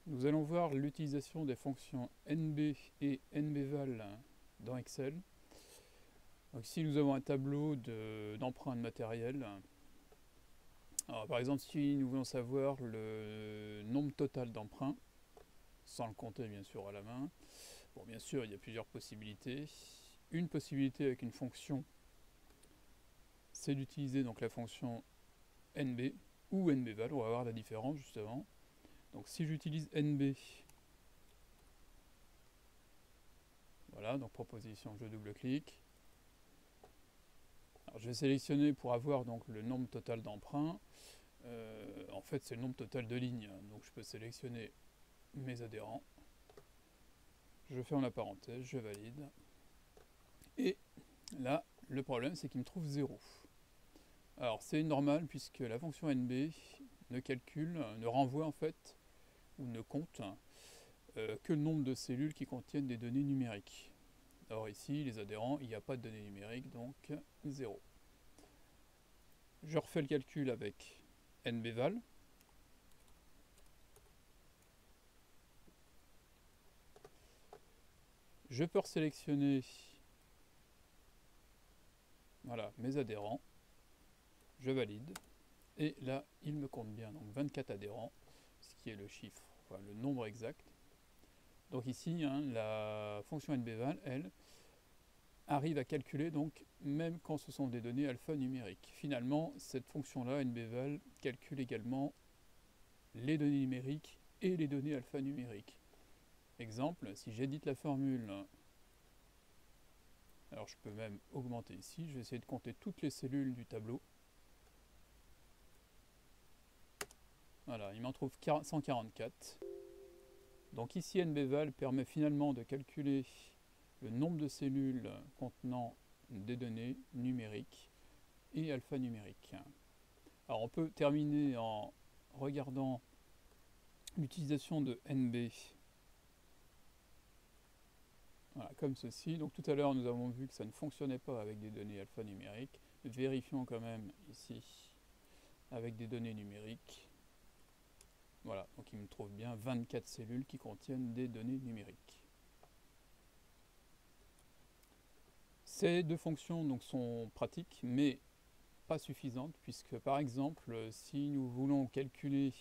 Nous allons voir l'utilisation des fonctions NB et NBval dans Excel. Donc ici nous avons un tableau d'empreintes matérielles. Alors, par exemple, si nous voulons savoir le nombre total d'emprunts, sans le compter bien sûr à la main, bon, bien sûr il y a plusieurs possibilités. Une possibilité avec une fonction, c'est d'utiliser donc la fonction NB ou NBval. On va voir la différence justement. Donc si j'utilise NB, voilà, donc proposition, je double-clique. Je vais sélectionner pour avoir donc le nombre total d'emprunts. En fait, c'est le nombre total de lignes. Donc je peux sélectionner mes adhérents. Je ferme la parenthèse, je valide. Et là, le problème, c'est qu'il me trouve 0. Alors c'est normal puisque la fonction NB ne calcule, ne renvoie en fait, ou ne compte que le nombre de cellules qui contiennent des données numériques. Or ici, les adhérents, il n'y a pas de données numériques, donc 0. Je refais le calcul avec NBval. Je peux sélectionner voilà, mes adhérents. Je valide. Et là, il me compte bien. Donc 24 adhérents, ce qui est le chiffre, enfin le nombre exact. Donc ici, hein, la fonction NBval, elle, arrive à calculer donc même quand ce sont des données alphanumériques. Finalement, cette fonction-là, NBval, calcule également les données numériques et les données alphanumériques. Exemple, si j'édite la formule, alors je peux même augmenter ici, je vais essayer de compter toutes les cellules du tableau. Voilà, il m'en trouve 144. Donc ici, NBval permet finalement de calculer le nombre de cellules contenant des données numériques et alphanumériques. Alors on peut terminer en regardant l'utilisation de NB. Voilà, comme ceci. Donc tout à l'heure nous avons vu que ça ne fonctionnait pas avec des données alphanumériques. Vérifions quand même ici avec des données numériques. Voilà, donc il me trouve bien 24 cellules qui contiennent des données numériques. Ces deux fonctions donc, sont pratiques, mais pas suffisantes, puisque par exemple, si nous voulons calculer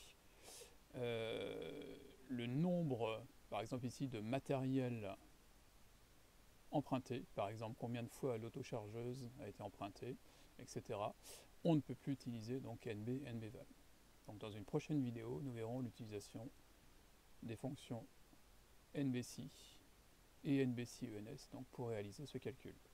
le nombre, par exemple ici, de matériel emprunté, par exemple combien de fois l'autochargeuse a été empruntée, etc., on ne peut plus utiliser donc NB, NBval. Donc dans une prochaine vidéo, nous verrons l'utilisation des fonctions NBC et NBCENS donc pour réaliser ce calcul.